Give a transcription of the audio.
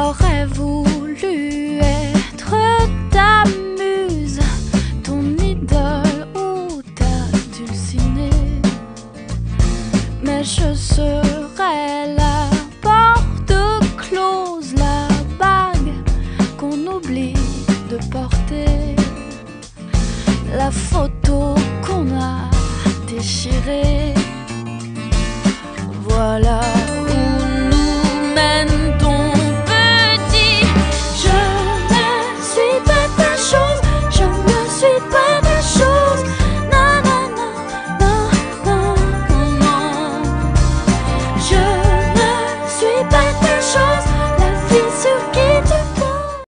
J'aurais voulu être ta muse, ton idole ou ta dulcinée, mais je serai la porte close, la bague qu'on oublie de porter, la faute